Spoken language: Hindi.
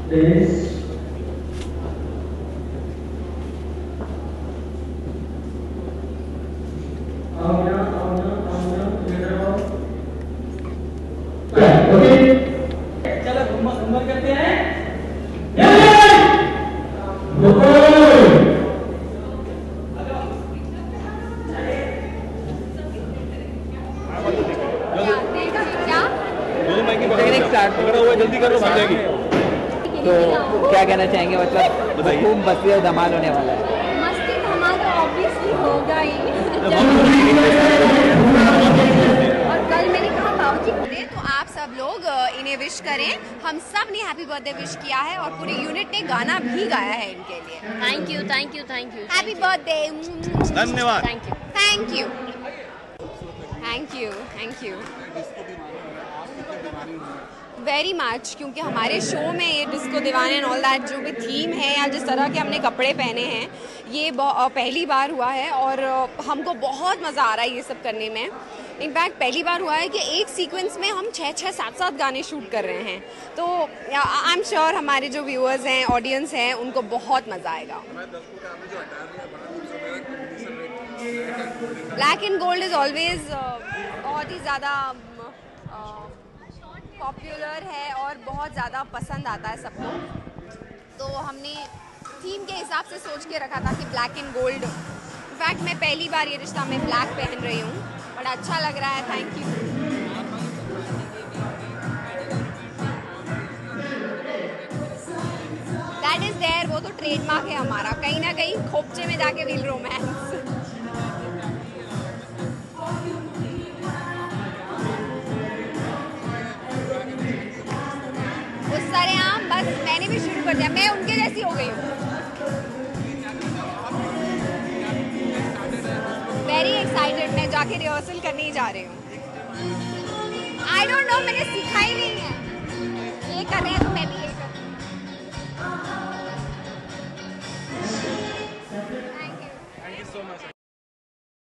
Please. चलो घूमर करते हैं। जल्दी करो, भाग जाएगी। तो क्या कहना चाहेंगे, मतलब खूब मस्ती और धमाल होने वाला है? मस्ती धमाल तो ऑब्वियसली होगा ही। और कल मैंने कहा बाबूजी बोले तो आप सब लोग इन्हें विश करें। हम सब ने हैप्पी बर्थडे विश किया है और पूरी यूनिट ने गाना भी गाया है इनके लिए। Thank you thank you thank you. Happy birthday. धन्यवाद। Thank you thank you thank you thank you very much, क्योंकि हमारे शो में ये डिस्को दीवाने एंड ऑल दैट जो भी थीम है या जिस तरह के हमने कपड़े पहने हैं, ये पहली बार हुआ है और हमको बहुत मज़ा आ रहा है ये सब करने में। इनफैक्ट पहली बार हुआ है कि एक सीक्वेंस में हम 6-6, 7-7 गाने शूट कर रहे हैं। तो आई एम श्योर हमारे जो व्यूअर्स हैं, ऑडियंस हैं, उनको बहुत मज़ा आएगा। Black and gold is always बहुत ही ज़्यादा पॉपुलर है और बहुत ज़्यादा पसंद आता है सबको। तो हमने थीम के हिसाब से सोच के रखा था कि ब्लैक एंड गोल्ड। इनफैक्ट मैं पहली बार ये रिश्ता में ब्लैक पहन रही हूँ, बड़ा अच्छा लग रहा है। Thank you. That is there, वो तो ट्रेडमार्क है हमारा, कहीं ना कहीं खोपचे में जाके विल रोमांस। उस सारे आम बस मैंने भी शुरू कर दिया, मैं उनके जैसी हो गई हूँ। वेरी एक्साइटेड, मैं जाके रिहर्सल करने ही जा रही हूँ। आई डोंट नो, मैंने सीखा